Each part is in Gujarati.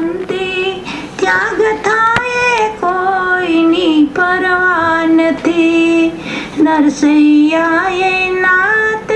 અંતે ત્યાગ થાય કોઈની પરવા નથી. નરસૈયાએ નાત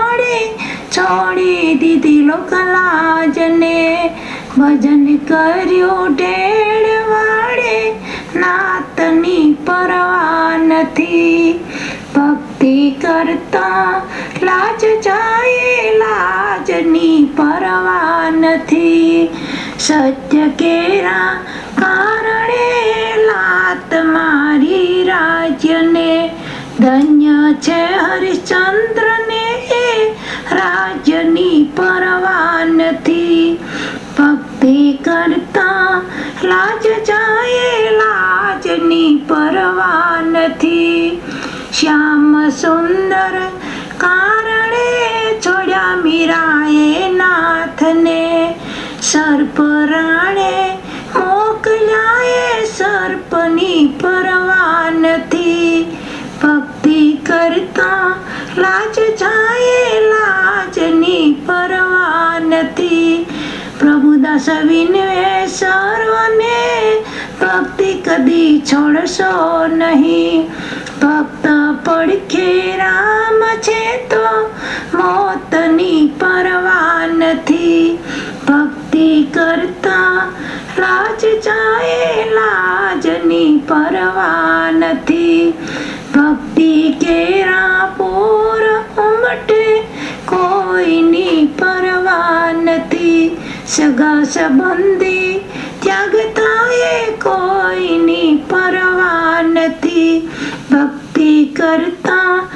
છોડી દીધી લોકલાજને, ભજન કર્યું ઢેળ વાળે નાતની પરવા નથી. ભક્તિ કરતા લાજ જાય લાજની પરવા નથી. સત્ય કેરા કારણે લાત મારી રાજ્યને, ધન્ય છે હરિશ્ચંદ્રને રાજ્યની પરવા નથી. ભક્તિ કરતા લાજ જાય લાજની પરવા નથી. શ્યામ સુંદર કારણે છોડ્યા મીરાએ નાથને, સર્પ રાણે મોકલ્યા સર્પની પરવા નથી. ભક્તિ કરતા લાજ જાય લાજની પરવા નથી. પ્રભુદાસ વિનવે સર્વને ભક્તિ કદી છોડશો નહીં. ભક્ત પડખે રામ છે તો મોતની પરવા નથી. ભક્તિ કરતા લાજ જાય લાજની પરવા નથી. ભક્તિ કેરા પૂર ઉમટે કોઈની પરવા નથી. સગા સંબંધી ત્યાગ થાય કોઈની પરવા નથી. ભક્તિ કરતા